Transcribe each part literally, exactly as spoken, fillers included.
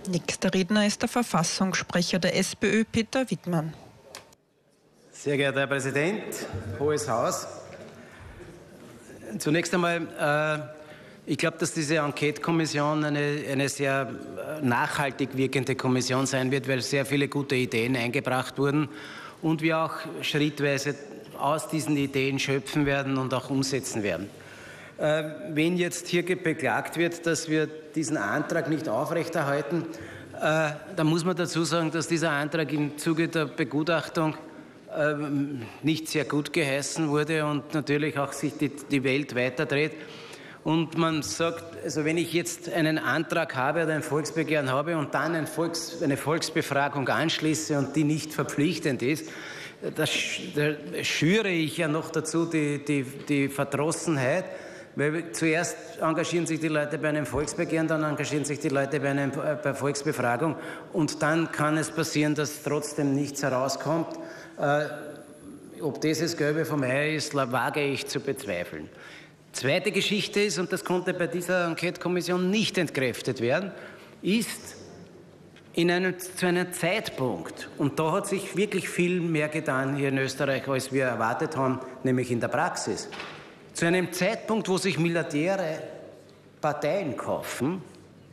Nächster Redner ist der Verfassungssprecher der SPÖ, Peter Wittmann. Sehr geehrter Herr Präsident, Hohes Haus. Zunächst einmal, äh, ich glaube, dass diese Enquete-Kommission eine, eine sehr nachhaltig wirkende Kommission sein wird, weil sehr viele gute Ideen eingebracht wurden und wir auch schrittweise aus diesen Ideen schöpfen werden und auch umsetzen werden. Äh, wenn jetzt hier beklagt wird, dass wir diesen Antrag nicht aufrechterhalten, äh, dann muss man dazu sagen, dass dieser Antrag im Zuge der Begutachtung äh, nicht sehr gut geheißen wurde und natürlich auch sich die, die Welt weiterdreht. Und man sagt, also wenn ich jetzt einen Antrag habe oder ein Volksbegehren habe und dann ein Volks, eine Volksbefragung anschließe und die nicht verpflichtend ist, da, da schüre ich ja noch dazu die, die, die Verdrossenheit, weil zuerst engagieren sich die Leute bei einem Volksbegehren, dann engagieren sich die Leute bei einer bei Volksbefragung und dann kann es passieren, dass trotzdem nichts herauskommt. Äh, ob das das Gelbe vom Ei ist, wage ich zu bezweifeln. Zweite Geschichte ist, und das konnte bei dieser Enquete-Kommission nicht entkräftet werden, ist in einem, zu einem Zeitpunkt, und da hat sich wirklich viel mehr getan hier in Österreich, als wir erwartet haben, nämlich in der Praxis. Zu einem Zeitpunkt, wo sich Milliardäre Parteien kaufen,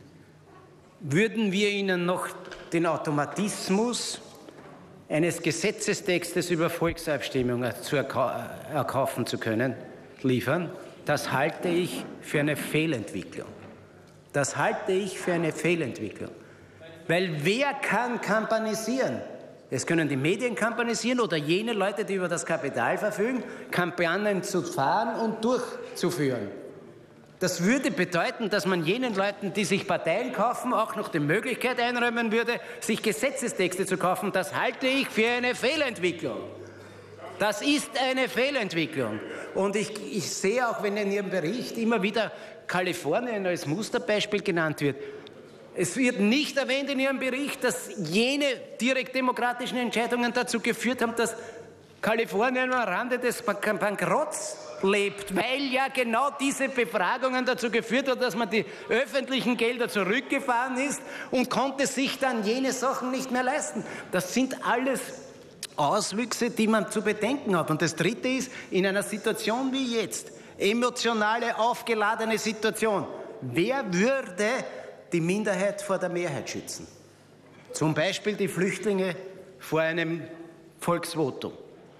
würden wir ihnen noch den Automatismus eines Gesetzestextes über Volksabstimmungen zu erkaufen zu können, liefern. Das halte ich für eine Fehlentwicklung. Das halte ich für eine Fehlentwicklung. Weil wer kann kampanisieren? Es können die Medien kampanisieren oder jene Leute, die über das Kapital verfügen, Kampagnen zu fahren und durchzuführen. Das würde bedeuten, dass man jenen Leuten, die sich Parteien kaufen, auch noch die Möglichkeit einräumen würde, sich Gesetzestexte zu kaufen. Das halte ich für eine Fehlentwicklung. Das ist eine Fehlentwicklung. Und ich, ich sehe auch, wenn in Ihrem Bericht immer wieder Kalifornien als Musterbeispiel genannt wird, es wird nicht erwähnt in Ihrem Bericht, dass jene direkt demokratischen Entscheidungen dazu geführt haben, dass Kalifornien am Rande des Bankrotts lebt, weil ja genau diese Befragungen dazu geführt haben, dass man die öffentlichen Gelder zurückgefahren ist und konnte sich dann jene Sachen nicht mehr leisten. Das sind alles Auswüchse, die man zu bedenken hat. Und das Dritte ist, in einer Situation wie jetzt, emotionale, aufgeladene Situation, wer würde die Minderheit vor der Mehrheit schützen? Zum Beispiel die Flüchtlinge vor einem Volksvotum.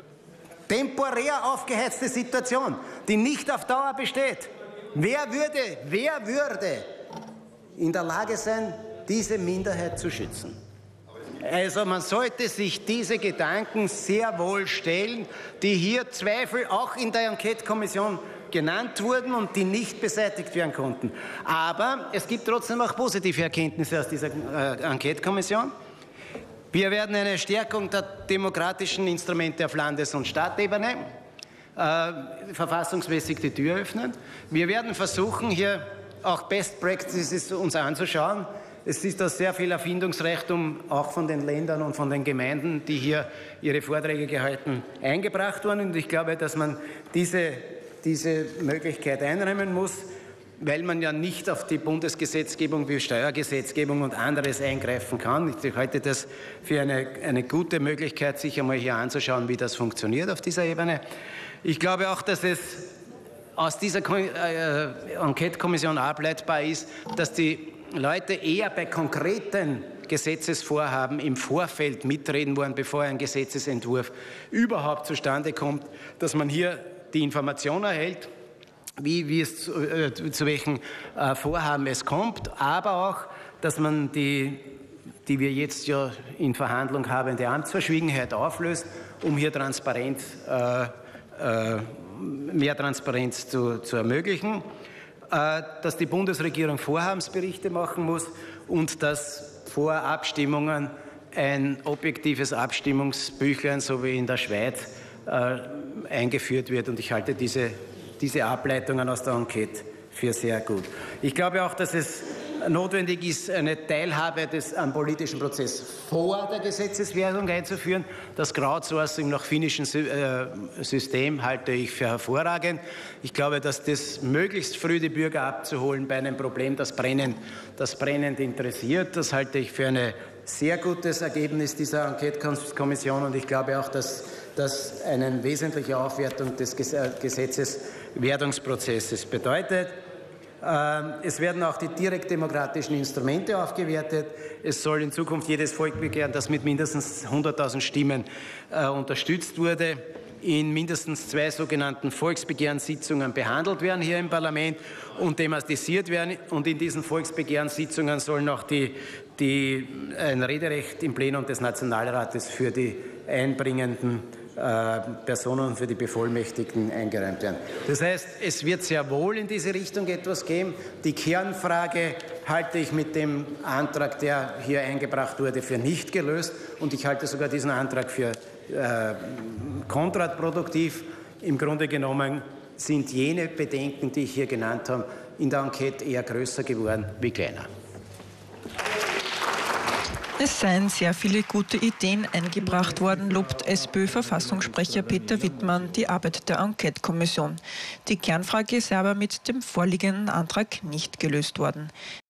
Temporär aufgeheizte Situation, die nicht auf Dauer besteht. Wer würde, wer würde in der Lage sein, diese Minderheit zu schützen? Also man sollte sich diese Gedanken sehr wohl stellen, die hier Zweifel auch in der Enquete-Kommission genannt wurden und die nicht beseitigt werden konnten. Aber es gibt trotzdem auch positive Erkenntnisse aus dieser äh, Enquete-Kommission. Wir werden eine Stärkung der demokratischen Instrumente auf Landes- und Stadtebene äh, verfassungsmäßig die Tür öffnen. Wir werden versuchen, hier auch Best Practices uns anzuschauen. Es ist da sehr viel Erfindungsreichtum auch von den Ländern und von den Gemeinden, die hier ihre Vorträge gehalten, eingebracht wurden. Und ich glaube, dass man diese, diese Möglichkeit einräumen muss, weil man ja nicht auf die Bundesgesetzgebung wie Steuergesetzgebung und anderes eingreifen kann. Ich halte das für eine, eine gute Möglichkeit, sich einmal hier anzuschauen, wie das funktioniert auf dieser Ebene. Ich glaube auch, dass es aus dieser äh, Enquete-Kommission ableitbar ist, dass die Leute eher bei konkreten Gesetzesvorhaben im Vorfeld mitreden wollen, bevor ein Gesetzesentwurf überhaupt zustande kommt, dass man hier die Information erhält, wie, wie es zu, äh, zu welchen äh, Vorhaben es kommt, aber auch, dass man die, die wir jetzt ja in Verhandlung habende Amtsverschwiegenheit auflöst, um hier Transparenz, äh, äh, mehr Transparenz zu, zu ermöglichen, äh, dass die Bundesregierung Vorhabensberichte machen muss und dass vor Abstimmungen ein objektives Abstimmungsbüchlein, so wie in der Schweiz, äh, eingeführt wird. Und ich halte diese diese Ableitungen aus der Enquete für sehr gut. Ich glaube auch, dass es notwendig ist, eine Teilhabe des, am politischen Prozess vor der Gesetzeswerdung einzuführen. Das Crowdsourcing nach finnischem System halte ich für hervorragend. Ich glaube, dass das möglichst früh die Bürger abzuholen bei einem Problem, das brennend, das brennend interessiert, das halte ich für ein sehr gutes Ergebnis dieser Enquete-Kommission, und ich glaube auch, dass das eine wesentliche Aufwertung des Gesetzeswerdungsprozesses bedeutet. Es werden auch die direktdemokratischen Instrumente aufgewertet. Es soll in Zukunft jedes Volksbegehren, das mit mindestens hunderttausend Stimmen äh, unterstützt wurde, in mindestens zwei sogenannten Volksbegehrenssitzungen behandelt werden hier im Parlament und thematisiert werden. Und in diesen Volksbegehrenssitzungen sollen auch die, die, ein Rederecht im Plenum des Nationalrates für die einbringenden Personen, für die Bevollmächtigten eingeräumt werden. Das heißt, es wird sehr wohl in diese Richtung etwas geben. Die Kernfrage halte ich mit dem Antrag, der hier eingebracht wurde, für nicht gelöst, und ich halte sogar diesen Antrag für äh, kontraproduktiv. Im Grunde genommen sind jene Bedenken, die ich hier genannt habe, in der Enquete eher größer geworden wie kleiner. Es seien sehr viele gute Ideen eingebracht worden, lobt SPÖ-Verfassungssprecher Peter Wittmann die Arbeit der Enquete-Kommission. Die Kernfrage sei aber mit dem vorliegenden Antrag nicht gelöst worden.